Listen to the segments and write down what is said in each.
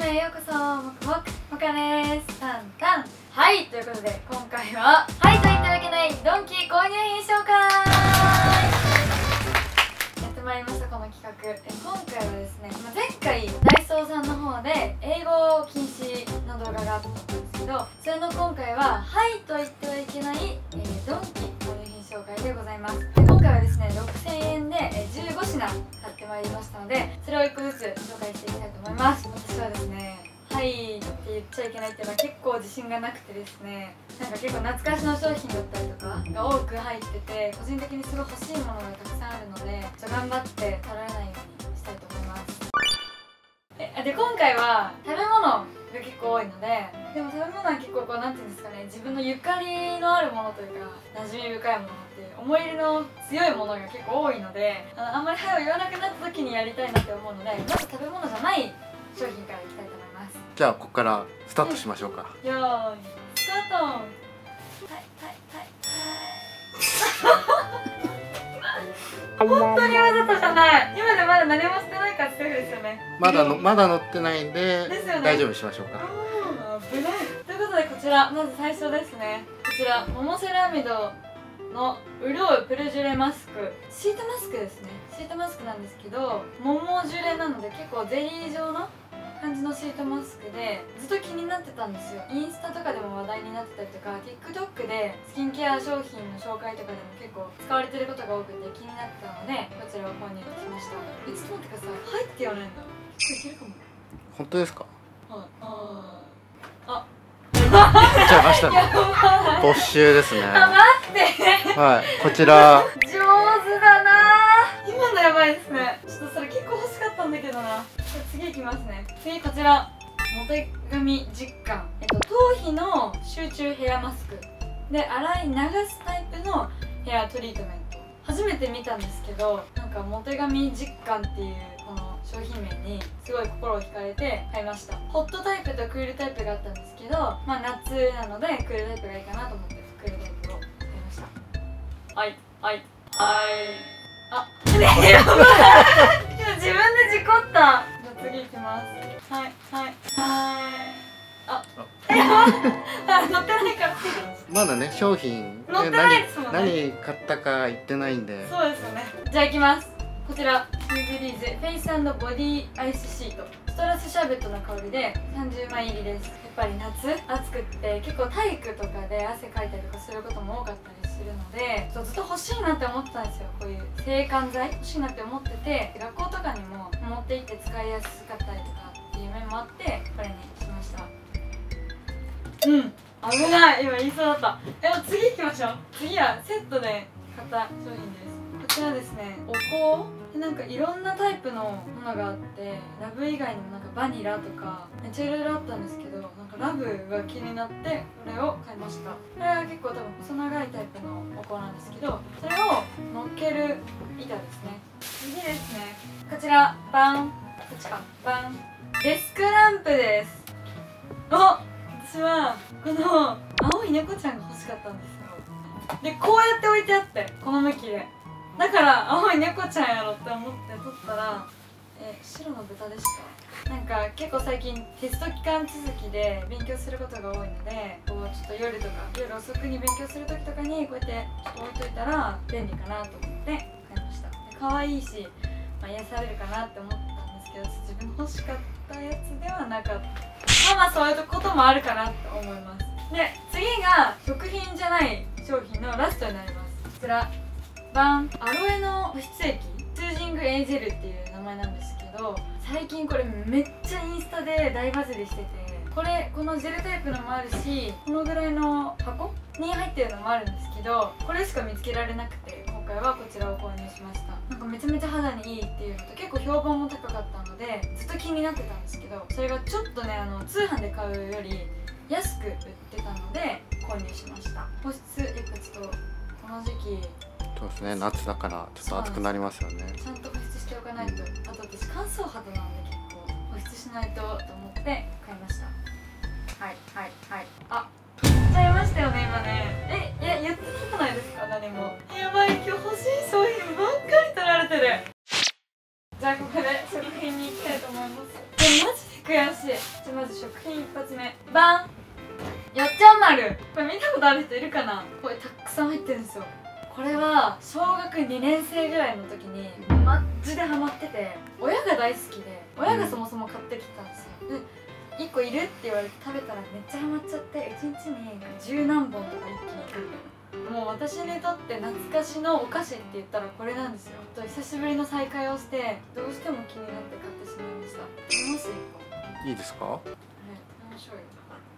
へようこそ。もくもくもかです。タンタン。はい、ということで今回ははいと言ってはいけないドンキ購入品紹介やってまいりました。この企画今回はですね、前回ダイソーさんの方で英語禁止の動画があったんですけど、それの今回ははいと言ってはいけない、ドンキ購入品紹介でございます。今回はですね6000円で15品買ってまいりましたので、それを1個ずつ紹介していきたいと思います。私はですねはいって言っちゃいけないっていうのは結構自信がなくてですね、なんか結構懐かしの商品だったりとかが多く入ってて、個人的にすごい欲しいものがたくさんあるので頑張って取られないようにしたいと思います。で今回は食べ物が結構多いので、でも食べ物は結構こうなんていうんですかね、自分のゆかりのあるものというか馴染み深いものっていう思い入れの強いものが結構多いので、あんまり早く言わなくなった時にやりたいなって思うので、まず食べ物じゃない商品からいきたいと思います。 じゃあここからスタートしましょうか。 よーいスタート。はい本当にわざとじゃない。今でまだ何もしてないからセーフですよね。 まだ乗ってないんで、大丈夫にしましょうか。 危ない。ということでこちらまず最初ですね。こちらモモセラミドの潤うプルジュレマスク、シートマスクですね。シートマスクなんですけど桃ジュレなので結構ゼリー状の感じのシートマスクで、ずっと気になってたんですよ。インスタとかでも話題になってたりとか TikTok でスキンケア商品の紹介とかでも結構使われてることが多くて気になってたので、こちらを購入しました。ちょっと待ってください。入ってやらないんだ。結構いけるかも。 本当ですか？ はい。 出ちゃいましたね。没収ですね。 待って。 はい、こちら。 上手だな。今のやばいですね。ちょっとそれ結構欲しかったんだけどな。次いきますね。次こちらモテ髪実感、頭皮の集中ヘアマスクで洗い流すタイプのヘアトリートメント。初めて見たんですけど、なんかモテ髪実感っていうこの商品名にすごい心を惹かれて買いました。ホットタイプとクールタイプがあったんですけど、夏なのでクールタイプがいいかなと思ってクールタイプを買いました。はいはいはい。やばい。今自分で事故った。じゃあ次いきます。はいはいはい。乗ってないからまだね商品乗ってないですもんね。 何買ったか言ってないんで。 そうですよね。じゃあいきます。こちらシューブリーズフェイス&ボディアイスシート、ストラスシャーベットの香りで30枚入りです。やっぱり夏暑くって結構体育とかで汗かいたりとかすることも多かったりするので、ずっと欲しいなって思ってたんですよ。こういう制汗剤欲しいなって思ってて、学校とかにも持って行って使いやすかったりとかっていう面もあってこれにしました。危ない。今言いそうだった。でも次行きましょう。次はセットで買った商品です。こちらですね、お香でなんかいろんなタイプのものがあって、ラブ以外にもなんかバニラとかめっちゃいろいろあったんですけど、なんかラブが気になってこれを買いました。これは結構多分細長いタイプのお香なんですけど、それを乗っける板ですね。次ですね、こちらバン、こっちかバン、デスクランプです。私はこの青い猫ちゃんが欲しかったんですよ。でこうやって置いてあって、この向きで、だから青い猫ちゃんやろって思って撮ったら白の豚でした。なんか結構最近テスト期間続きで勉強することが多いので、こうちょっと夜とか夜遅くに勉強する時とかにこうやってちょっと置いといたら便利かなと思って買いました。可愛いし、癒されるかなって思ってたんですけど、自分の欲しかったやつではなかった。そういうこともあるかなと思います。で次が食品じゃない商品のラストになります。こちらバン、アロエの保湿液スージングエイジェルっていう名前なんですけど、最近これめっちゃインスタで大バズりしてて、このジェルタイプのもあるし、このぐらいの箱に入ってるのもあるんですけど、これしか見つけられなくて今回はこちらを購入しました。なんかめちゃめちゃ肌にいいっていうのと結構評判も高かったのでずっと気になってたんですけど、それがちょっとね通販で買うより安く売ってたので購入しました。保湿やっぱちょっとこの時期そうですね、夏だからちょっと暑くなりますよね。 ちゃんと保湿しておかないと。あと私乾燥肌なので結構保湿しないとと思って買いました。はいはいはい。取っちゃいましたよね今ね。いや言ってなくないですか何も。やばい、今日欲しい商品ばっかり取られてる。じゃあここで食品に行きたいと思います。マジで悔しい。じゃあまず食品一発目、バン、よっちゃん丸。これ見たことある人いるかな。これたくさん入ってるんですよ。これは小学2年生ぐらいの時にマジでハマってて、親が大好きで、親がそもそも買ってきたんですよ。で1個いるって言われて食べたらめっちゃハマっちゃって、1日に10何本とか一気に食うみたいな。もう私にとって懐かしのお菓子って言ったらこれなんですよ。久しぶりの再会をしてどうしても気になって買ってしまいました。食べます1個。 いいですか？ はい、食べましょうよ。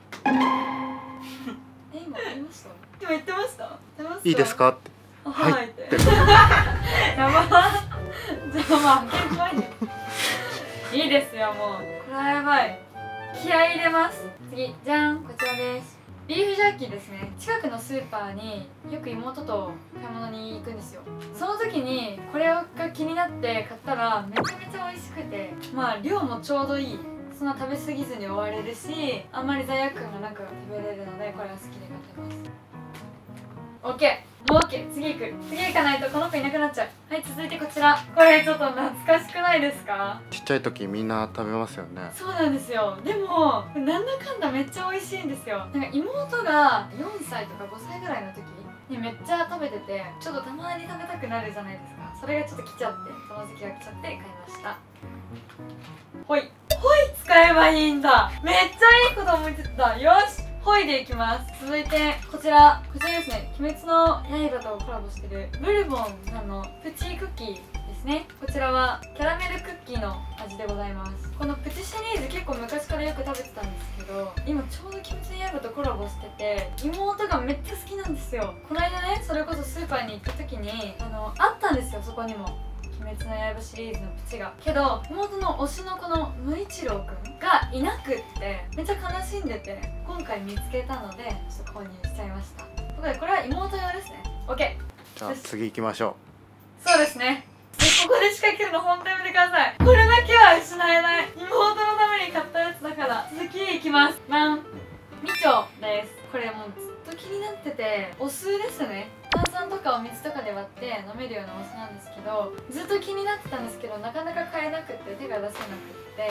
今言いました？今言ってました？食べますか？ いいですかって。 はいって。やば。じゃあまあ開けないで。いいですよ、もうこれはやばい。気合い入れます。次、じゃん、こちらです。ビーフジャーキーですね。近くのスーパーによく妹と買い物に行くんですよ。その時にこれが気になって買ったらめちゃめちゃ美味しくて、まあ量もちょうどいい。そんな食べ過ぎずに終われるし、あんまり罪悪感がなく食べれるので、これは好きで買ってます。オッケー、もうオッケー。次行く。次行かないとこの子いなくなっちゃう。はい、続いてこちら。これちょっと懐かしくないですか？ ちっちゃい時みんな食べますよね。 そうなんですよ。でもなんだかんだめっちゃ美味しいんですよ。なんか妹が4歳とか5歳ぐらいの時にめっちゃ食べてて、ちょっとたまに食べたくなるじゃないですか。それがちょっと来ちゃって、その時期が来ちゃって買いました。ほいほい、使えばいいんだ。めっちゃいいこと思いついた。よし、ほいでいきます。続いてこちらですね。鬼滅の刃とコラボしてるブルボンさんのプチクッキーですね。こちらはキャラメルクッキーの味でございます。このプチシリーズ結構昔からよく食べてたんですけど、今ちょうど鬼滅の刃とコラボしてて、妹がめっちゃ好きなんですよ。この間ね、それこそスーパーに行った時にあったんですよ、そこにも鬼滅の刃シリーズのプチが。けど妹の推しのこの無一郎くんがいなくってめっちゃ悲しんでて、今回見つけたのでちょっと購入しちゃいました。ということでこれは妹用ですね。 OK。 じゃあ次行きましょそうですね。ここで仕掛けるの本当やめてください。これだけは失えない。妹のために買ったやつだから。続きいきます。バン、みちょです。これもうずっと気になってて、お酢ですね。炭酸とかお水とかで割って飲めるようなお酢なんですけど、ずっと気になってたんですけどなかなか買えなくて手が出せなくって、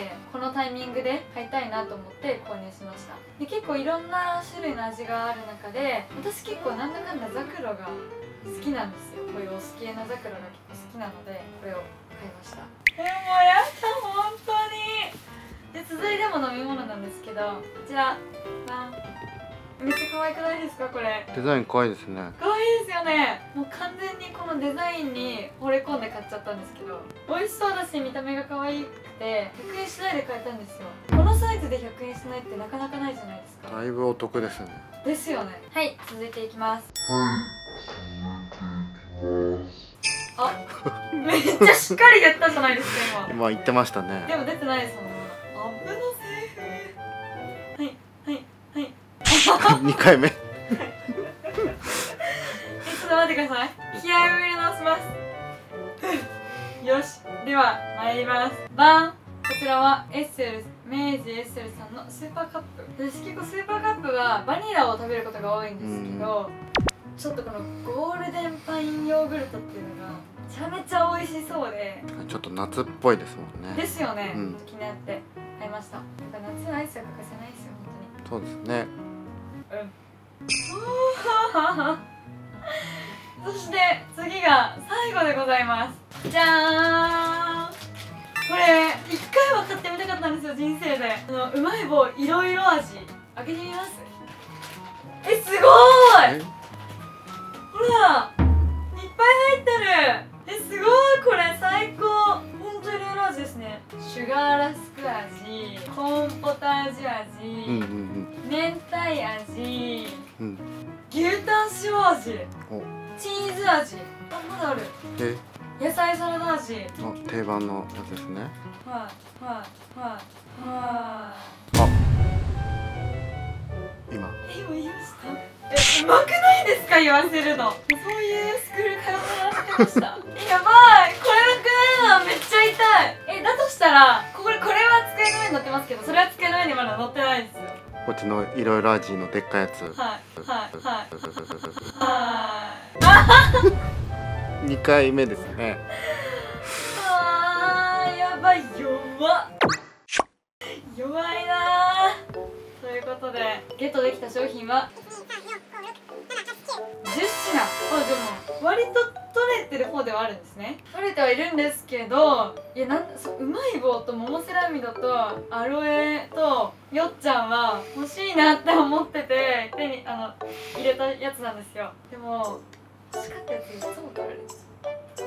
このタイミングで買いたいなと思って購入しました。で結構いろんな種類の味がある中で、私結構なんだかんだザクロが好きなんですよ。こういうお酢系のザクロが結構好きなのでこれを買いました。もうやだ本当に。で続いても飲み物なんですけど、こちらバン、めっちゃ可愛くないですか？これう。デザイン可愛いですね。 可愛いですよね。もう完全にこのデザインに惚れ込んで買っちゃったんですけど、美味しそうだし見た目が可愛くて100円しないで買えたんですよ。このサイズで100円しないってなかなかないじゃないですか。 だいぶお得ですね。 ですよね。はい、続いていきます。あ、めっちゃしっかり言ったじゃないですか今。 今言ってましたね。 でも出てないですもんね。アップのセーフ。はいはいはい。 2回目ちょっと待ってください。気合を入れ直します。よし、では参ります。バン。こちらはエッセル、明治エッセルさんのスーパーカップ。私結構スーパーカップはバニラを食べることが多いんですけど、ちょっとこのゴールデンパインヨーグルトっていうのがめちゃめちゃ美味しそうで、 ちょっと夏っぽいですもんね。 ですよね、 うん、 気になって買いました。やっぱ夏のアイスは欠かせないですよそうですね。 そして次が最後でございます。じゃーん。これ一回は買ってみたかったんですよ、人生で。うまい棒いろいろ味開けてみます。すごーい。ほらいっぱい入ってる。すごい、これ最高。ほんといろいろ味ですね。シュガーラスク味、コーンポタージュ味、明太味、牛タン塩味、チーズ味、あ、まだある。野菜サラダ味。 定番のやつですね。 はいはいはいはい。 あ、今言いました。うまくないですか、言わせるの。そういうスクール通ってました。やばい、これが食えるのはめっちゃ痛い。だとしたらこれは机の上に乗ってますけど、それは机の上にまだ乗ってないですよ。 こっちのいろいろ味のでっかいやつ。 はいはいはい 2回目ですね。 やばい、弱っ弱いなー。ということでゲットできた商品は10品。でも割と取れてる方ではあるんですね。取れてはいるんですけど、いやうまい棒と桃セラミドとアロエとよっちゃんは欲しいなって思ってて手に入れたやつなんですよ。でも欲しかったやついつも取られるんですよ。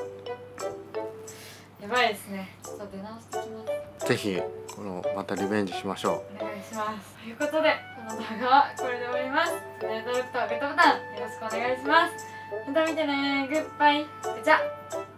やばいですね。ちょっと出直してきます。 ぜひまたリベンジしましょお願いします。ということでこの動画はこれで終わります。チャンネル登録とグッドボタンよろしくお願いします。また見てね。グッバイ。じゃあ。